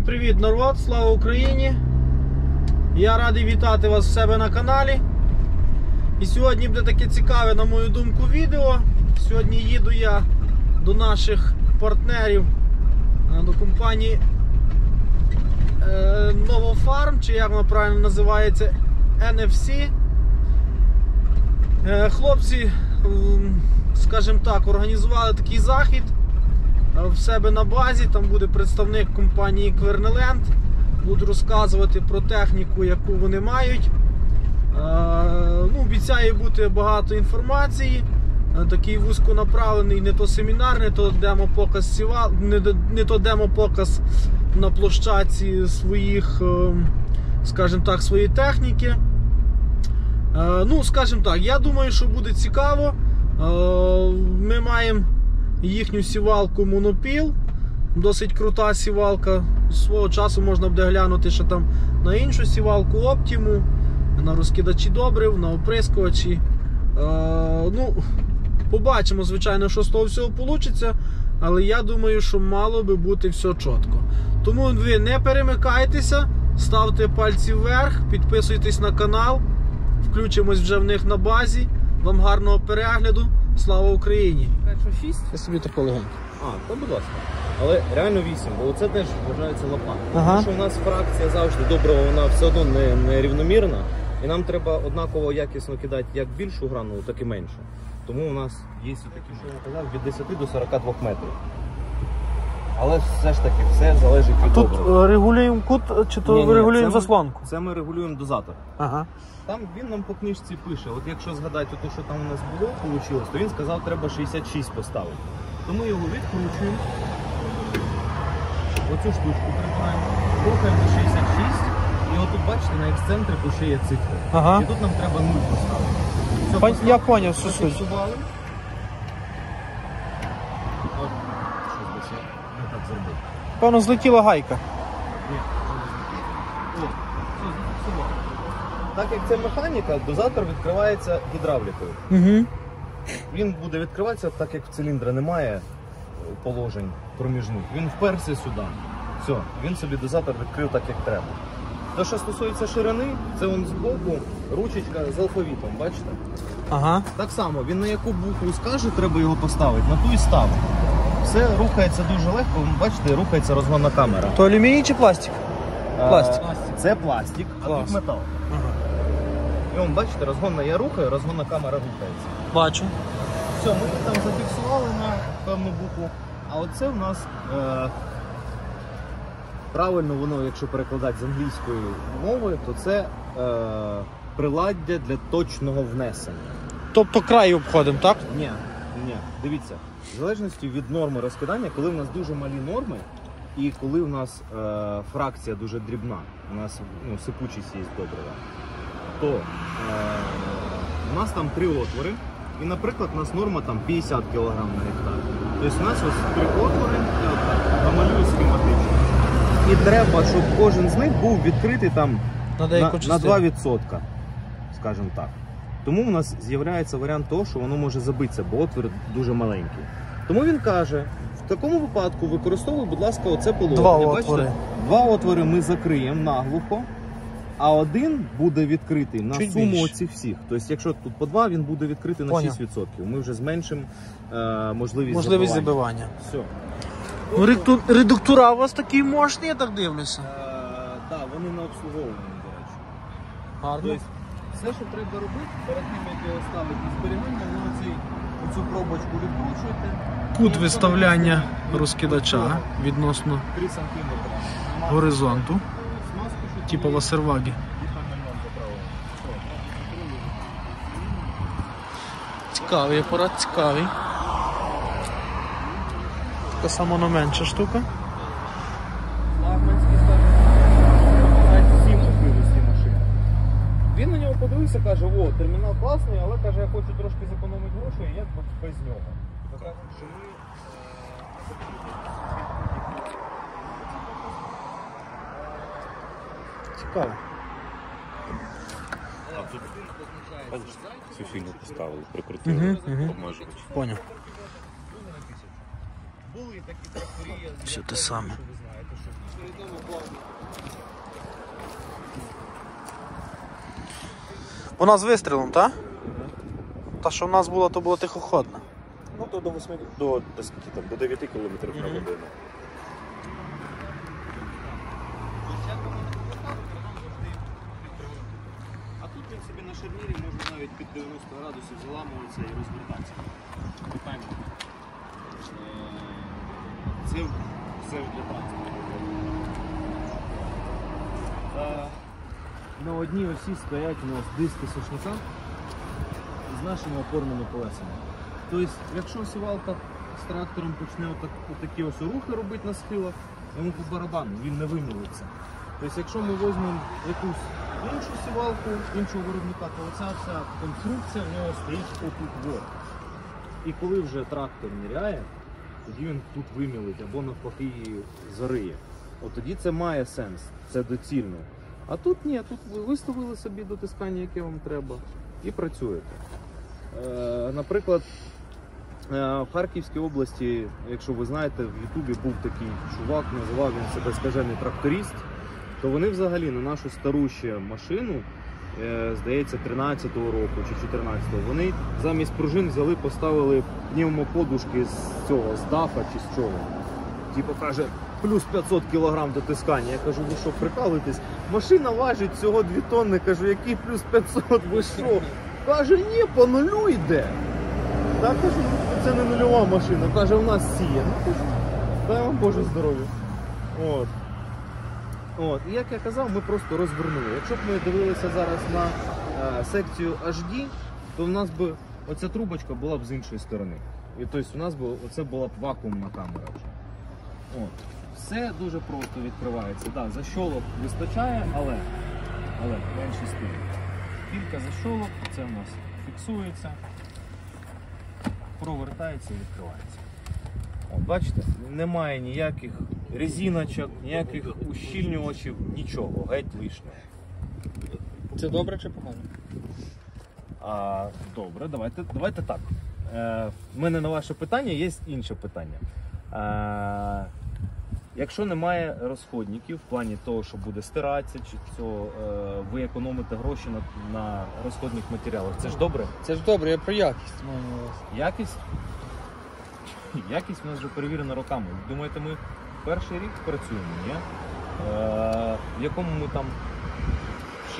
Привіт, народ! Слава Україні! Я радий вітати вас у себе на каналі. І сьогодні буде таке цікаве, на мою думку, відео. Сьогодні їду я до наших партнерів, до компанії Novofarm, чи як вона правильно називається, NFC. Хлопці, скажімо так, організували такий захід в себе на базі. Там буде представник компанії Querneland. Буду розказувати про техніку, яку вони мають. Обіцяє бути багато інформації. Такий вузьконаправлений, не то семінар, не то демопоказ не то демопоказ на площадці своїх, скажімо так, своєї техніки. Скажімо так, я думаю, що буде цікаво. Ми маємо їхню сівалку Монопіл. Досить крута сівалка. Свого часу можна буде глянути ще там на іншу сівалку Optimu, на розкидачі добрив, на оприскувачі. Побачимо, звичайно, що з того всього вийде, але я думаю, що мало би бути все чітко. Тому ви не перемикайтеся, ставте пальці вверх, підписуйтесь на канал, включимось вже в них на базі. Вам гарного перегляду, слава Україні! Що 6? Я собі тако легенько. То будь ласка. Але реально 8, бо це теж вважається лопата. Ага. Тому що у нас фракція завжди доброго, вона все одно не рівномірна. І нам треба однаково якісно кидати як більшу гранулу, так і менше. Тому у нас є такі, що я казав, від 10 до 42 метрів. Але все ж таки, все залежить від доброго. Тут регулюємо кут, чи то регулюємо заслонку? Це ми регулюємо дозатор. Ага. Там він нам по книжці пише, от якщо згадати те, що там у нас було, вийшло, то він сказав, треба 66 поставити. Тому його відкручуємо. Оцю штучку прибираємо, рухаємо до 66, і отут, бачите, на ексцентрику ще є цифри. Ага. І тут нам треба 0 поставити. Все, Я зрозумів, що суть. зафіксували. От, щось десь я не так зробив. Певно, злетіла гайка. Ні, вже не злетіло. Все, зафіксували. Так як це механіка, дозатор відкривається гідравлікою. Угу. Він буде відкриватися, так як в циліндра немає положень проміжних. Він вперся сюди. Все, він собі дозатор відкрив так, як треба. Те, що стосується ширини, це вон збоку ручечка з алфавітом, бачите? Ага. Так само, він на яку букву скаже, треба його поставити, на ту і ставить. Все рухається дуже легко, бачите, рухається розгонна камера. То алюміній чи пластик? Пластик. Це пластик, а Клас. тут метал. Ага. І вон, бачите, розгонна я рухаю, розгонна камера рухається. Бачу. Все, ми там зафіксували на певну букву, а оце в нас правильно воно, якщо перекладати з англійської мови, то це приладдя для точного внесення. Тобто край обходимо, так? Ні, дивіться, в залежності від норми розкидання, коли в нас дуже малі норми і коли в нас фракція дуже дрібна, у нас сипучість є добрива, то у нас там 3 отвори. І, наприклад, у нас норма там 50 кг на гектар. Тобто у нас ось 3 отвори, я отак намалюю схематично. І треба, щоб кожен з них був відкритий там на 2%, скажімо так. Тому у нас з'являється варіант того, що воно може забитися, бо отвір дуже маленький. Тому він каже, в такому випадку використовуй, будь ласка, оце положення. 2 отвори. Бачите? 2 отвори ми закриємо наглухо. А один буде відкритий на чуть суму більше. оцих всіх. Тобто, якщо тут по 2, він буде відкритий на 6%. Ми вже зменшимо можливість забивання. Все. Редуктора у вас такі мощні, я так дивлюся. Так, вони на обслуговуванні, до речі. Гарно. Тобто, все, що треба робити, перед тим, як його ставити і зберігання, ви оцю пробочку відкручуєте. Кут виставляння розкидача відносно 3 см. горизонту, типу васерваги. Цікавий апарат, цікавий. Така сама, но менша штука. Флагманський ставить 7 можливостей машини. Він на нього подивився, каже, о, термінал класний, але каже, я хочу трошки зекономити гроші, і як без нього. То кажуть, що ми... Цікаво. Цю фільму поставили, прикрутили обмежувач. Поняв. Були такі тракторії, Все те саме. ви знаєте. Давайте що. Перейдемо плавно. Вона з вистрілом, так? Та, що в нас було, то було тихоходно. Ну, то до 8, до скільки там, до 9 км на годину. А тут він собі на шарнірі може навіть під 90 градусів заламуватися і розвертатися. Питання. Це все для транспорту. На одній осі стоять у нас диски сушника з нашими опорними колесами. Тобто, якщо сівалка з трактором почне отакі ось рухи робити на схилах, йому по барабану, він не вимілиться. Тобто, якщо ми візьмемо якусь іншу сівалку, іншого виробника, то оця вся конструкція в нього стоїть отут вот. І коли вже трактор ниряє, тоді він тут вимілить або навпаки її зариє. От тоді це має сенс, це доцільно. А тут ні, тут ви виставили собі дотискання, яке вам треба, і працюєте. Наприклад, в Харківській області, якщо ви знаєте, в Ютубі був такий чувак, називав він себе скажений тракторист, то вони взагалі на нашу стару ще машину, здається, 13-го року чи 14-го, вони замість пружин взяли, поставили пневмоподушки з цього, з дафа чи з чого. Типу каже, плюс 500 кг дотискання. Я кажу, ви що, прикалуєтесь? Машина важить всього 2 тонни. Кажу, який плюс 500, ви що? Каже, ні, по нулю йде. Так, кажу, це не нульова машина. Каже, у нас сіє. Ну, кажу, дай вам Боже здоров'я. От. І як я казав, ми просто розвернули. Якщо б ми дивилися зараз на секцію HD, то в нас би оця трубочка була б з іншої сторони. І тобто у нас би оце була б вакуумна камера вже. От. Все дуже просто відкривається. Да, защолок вистачає, але менші стилі. Кілька защолок, це у нас фіксується, провертається і відкривається. От, бачите, немає ніяких резиночок, ніяких ущільнювачів, нічого, геть лишнього. Це добре чи погано? Добре, давайте так. У мене на ваше питання є інше питання. Якщо немає розходників, в плані того, що буде стиратися, чи цього, ви економите гроші на розходних матеріалах, це ж добре? Це ж добре, я про якість маю на увазі. Якість? Якість в нас вже перевірена роками. Думаєте, ми перший рік працюємо, ні? В якому ми там в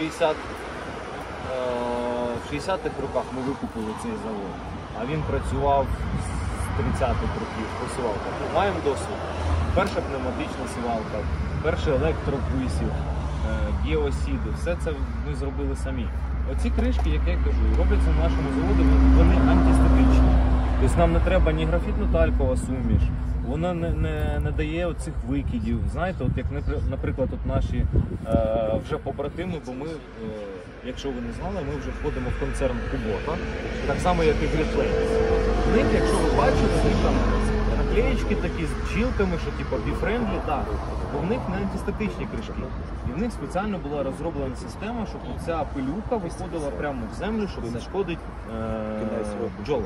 60-х роках ми викупили цей завод, а він працював з 30-х років по сівалках. Маємо досвід. Перша пневматична сівалка, перший електрописів, геосіди, все це ми зробили самі. Оці кришки, як я кажу, робляться на нашому заводі, вони антистатичні. Тобто нам не треба ні графітно-талькова суміш, вона не дає оцих викидів. Знаєте, от як, наприклад, от наші вже побратими, бо ми, якщо ви не знали, ми вже входимо в концерн Кубота, так само, як і Great Plains. В них, якщо ви бачите, в них там наклеєчки такі з бджілками, що типу be-friendly, так, бо в них не антистатичні кришки. І в них спеціально була розроблена система, щоб ця пилюка виходила прямо в землю, щоб не шкодить бджолам.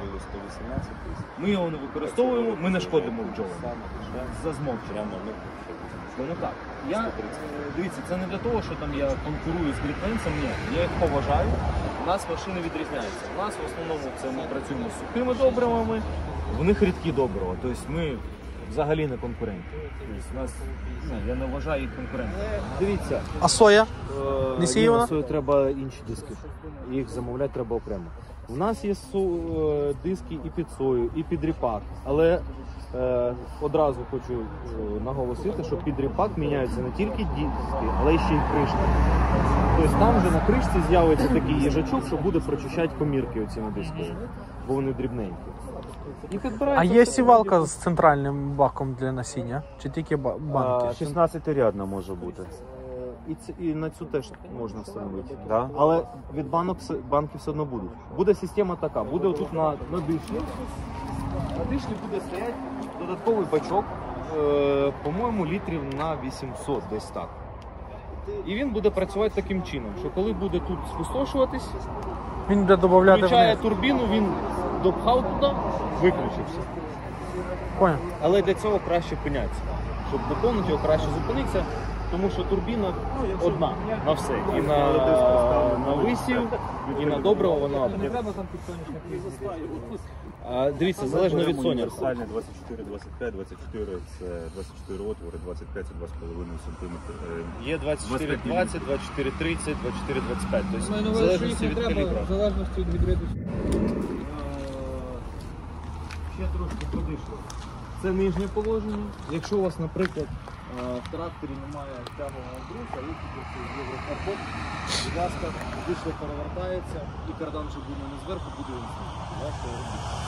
Ми його не використовуємо, ми не шкодимо бджолам. За змовченням. Тому так. Дивіться, це не для того, що там я конкурую з Грітленцем, ні. Я їх поважаю. У нас машини відрізняються. У нас в основному це ми працюємо з сухими добривами, в них рідкі добрива. Тобто ми взагалі не конкуренти. Тобто нас, я не вважаю їх конкурентами. Дивіться. А соя? Не сіє вона? На сою треба інші диски. Їх замовляти треба окремо. У нас є диски і під сою, і під ріпак. Але одразу хочу наголосити, що під ріпак міняються не тільки диски, але ще й кришка. Тобто там вже на кришці з'явиться такий їжачок, що буде прочищати комірки оці на диску, бо вони дрібненькі. А є сівалка з центральним баком для насіння? Чи тільки банки? 16-рядна може бути. І на цю теж можна встановити. Да? Але від банки все одно будуть. Буде система така, буде отут на дишлі. На дишлі буде стояти додатковий бачок, по-моєму, літрів на 800, десь так. І він буде працювати таким чином, що коли буде тут спустошуватись, Він буде додавати включає вниз. турбіну, він допхав туди, виключився. Понял. Але для цього краще пинятися. щоб доповнити його, краще зупинитися, тому що турбіна одна на все. І на висів, і на добриво вона одна. Дивіться, залежно від соняшника. Універсальний 24, 25, 24 це 24 отвори, 25 це 2,5 см. Є 24, 20, 24, 30, 24, 25. Тобто в залежності від калібра. В залежності від гібриду. Ще трошки подишло. Це нижнє положення. Якщо у вас, наприклад, в тракторі немає тягового бруса, ви підете з єврокарбон, будь ласка, дишло перевертається і кардан вже буде не зверху, буде знизу.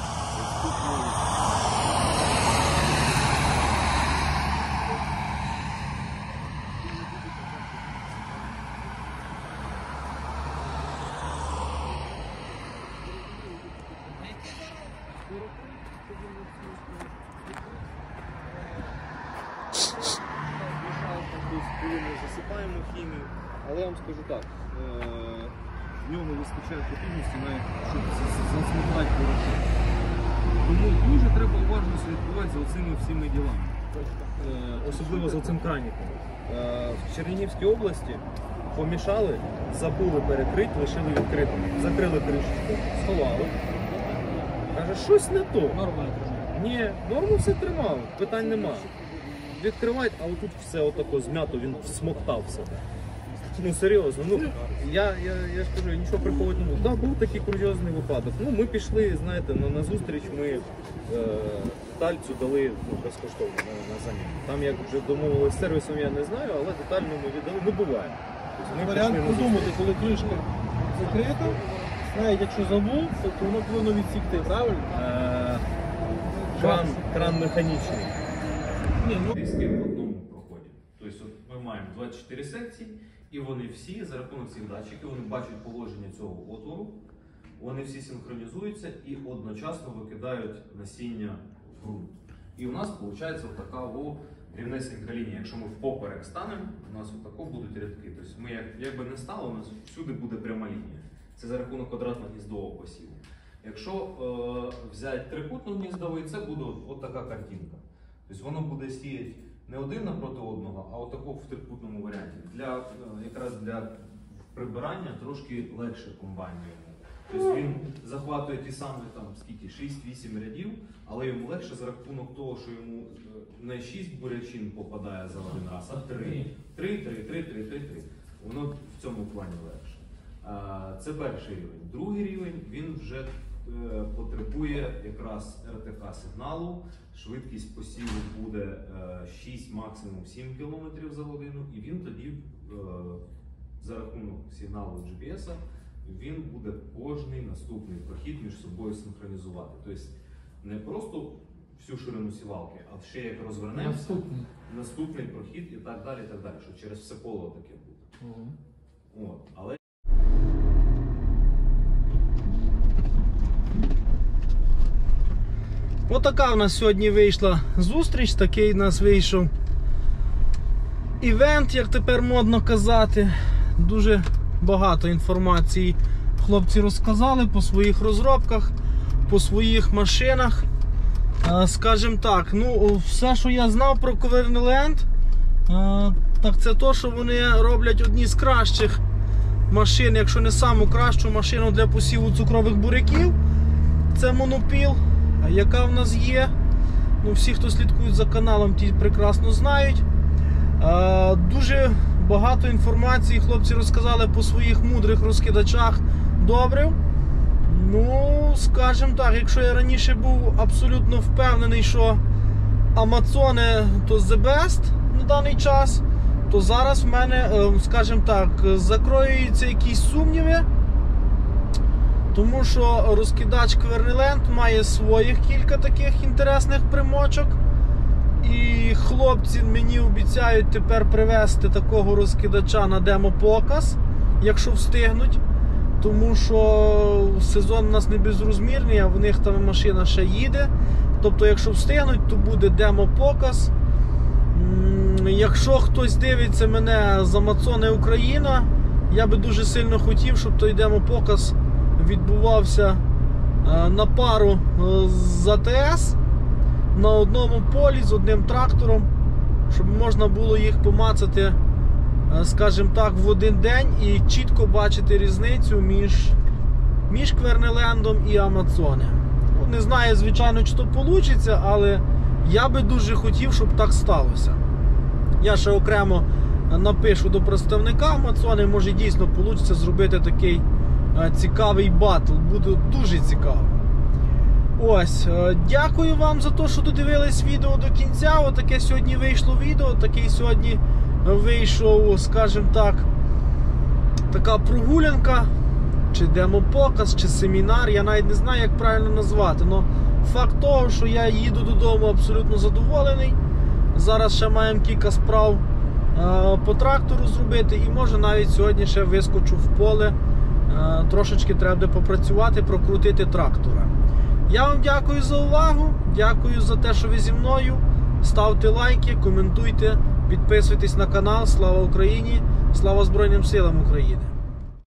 Коли ми засипаємо хімію, але я вам скажу так, в нього вистачає потужності навіть, щоб засмикати порошок. Тому дуже треба уважно слідкувати за цими всіми ділами, особливо за цим краніком. В Чернігівській області помішали, забули перекрити, лишили відкритим. Закрили кришечку, сховали. Каже, щось не то. Нормально. Ні, норму все тримав, питань нема. Відкривають, а отут все отако змято, він всмоктав себе. Ну серйозно, ну я ж кажу, нічого приховувати не буду. Так, був такий курйозний випадок. Ну ми пішли, знаєте, на зустріч ми детальцю дали безкоштовно на заміну. Там як вже домовилися з сервісом, я не знаю, але детально ми віддали, не буває. Тобто, Варіант подумати, коли кришка закрита, навіть якщо забув, то воно повинно відсікти, правильно? Кран механічний. Ні, ну... Диски в одному проході. Тобто от ми маємо 24 секції, і вони всі, за рахунок цих датчиків, вони бачать положення цього отвору, вони всі синхронізуються і одночасно викидають насіння в ґрунт. І у нас виходить така рівнесенька лінія. Якщо ми впоперек станемо, у нас отако будуть рядки. Тобто ми якби не стали, у нас всюди буде пряма лінія. Це за рахунок квадратно-гніздового посіву. Якщо взяти трикутно-гніздовий, це буде от така картинка. Тобто воно буде сіяти не один напроти одного, а отако в трикутному варіанті. Якраз для прибирання трошки легше комбайну йому. Тобто він захватує ті самі там, скільки, 6-8 рядів, але йому легше за рахунок того, що йому не 6 бурячин попадає за один раз, а 3. 3. Воно в цьому плані легше. Це перший рівень. Другий рівень, він вже потребує якраз РТК сигналу, швидкість посіву буде 6, максимум 7 км за годину, і він тоді за рахунок сигналу GPS він буде кожний наступний прохід між собою синхронізувати. Тобто не просто всю ширину сівалки, а ще як розвернемося, наступний прохід і так далі, що через все поле таке буде. От, але Отака в нас сьогодні вийшла зустріч, такий в нас вийшов івент, як тепер модно казати. Дуже багато інформації хлопці розказали по своїх розробках, по своїх машинах. Скажімо так, ну все, що я знав про Квернеленд, так це то, що вони роблять одні з кращих машин, якщо не саму кращу машину для посіву цукрових буряків. Це монопіл, яка в нас є. Ну, всі, хто слідкують за каналом, ті прекрасно знають. Дуже багато інформації хлопці розказали по своїх мудрих розкидачах добрив. Ну, скажімо так, якщо я раніше був абсолютно впевнений, що Амазони то the best на даний час, то зараз в мене, скажімо так, закроюються якісь сумніви. Тому що розкидач Квернеленд має своїх кілька таких інтересних примочок. І хлопці мені обіцяють тепер привезти такого розкидача на демо-показ, якщо встигнуть. Тому що сезон у нас не безрозмірний, а в них там машина ще їде. Тобто, якщо встигнуть, то буде демо-показ. Якщо хтось дивиться мене з Амазони Україна, я би дуже сильно хотів, щоб той демо-показ відбувався на пару з АТС, на одному полі, з одним трактором, щоб можна було їх помацати, скажімо так, в один день і чітко бачити різницю між Квернелендом і Амазоне. Ну, не знаю, звичайно, чи то вийде, але я би дуже хотів, щоб так сталося. Я ще окремо напишу до представника Амазони, може дійсно вийде зробити такий цікавий батл. Буде дуже цікаво. Ось, дякую вам за те, що додивились відео до кінця. Отаке сьогодні вийшло відео, такий сьогодні вийшов, скажімо так, така прогулянка, чи демопоказ, чи семінар, я навіть не знаю, як правильно назвати. Но факт того, що я їду додому абсолютно задоволений. Зараз ще маємо кілька справ по трактору зробити і може навіть сьогодні ще вискочу в поле. Трошечки треба буде попрацювати, прокрутити трактора. Я вам дякую за увагу, дякую за те, що ви зі мною. Ставте лайки, коментуйте, підписуйтесь на канал. Слава Україні! Слава Збройним силам України!